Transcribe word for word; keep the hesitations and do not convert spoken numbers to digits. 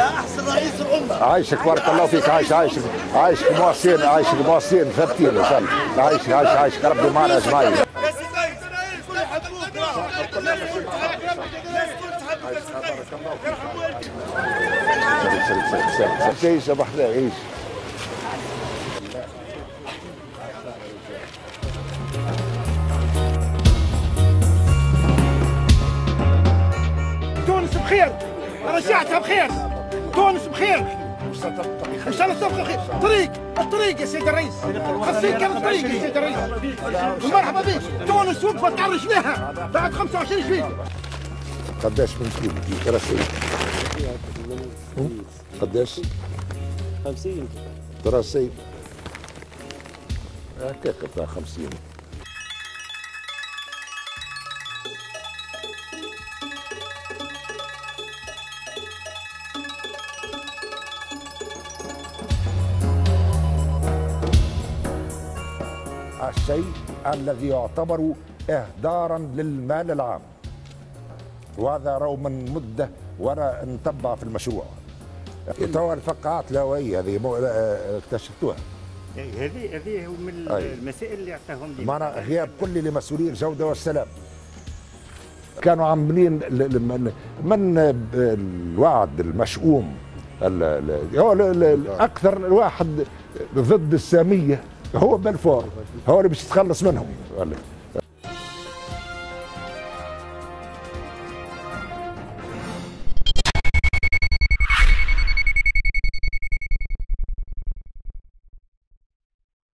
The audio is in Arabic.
يا احسن رئيس الامه. عايشك بارك الله فيك. عايش عايشك عايشك مواسين عايشك مواسين ثابتين ان شاء الله. عايشك عايش عايشك ربي معنا اجمعين. عيش يا ابو حلال عيش. تونس بخير، رجعتها بخير، تونس بخير ان شاء الله تبقى بخير. طريق الطريق يا سيدي الرئيس، خاصين كان الطريق يا سيدي الرئيس. ومرحبا بك. تونس وقفت على رجليها بعد خمسة وعشرين جويلية. قداش من كيلو دي كراسي؟ قداش؟ خمسين دراسي هكاك بتاع خمسين. الشيء الذي يعتبر إهدارا للمال العام، وهذا رو من مدة وأنا نتبع في المشروع. توا الفقاعات الهوائية هذه اكتشفتوها. هذه هذه من المسائل اللي عطاهم لي. معنا غياب كل لمسؤولي الجودة والسلام. كانوا عاملين من الوعد المشؤوم أكثر واحد ضد السامية هو بلفور، هو اللي باش يتخلص منهم.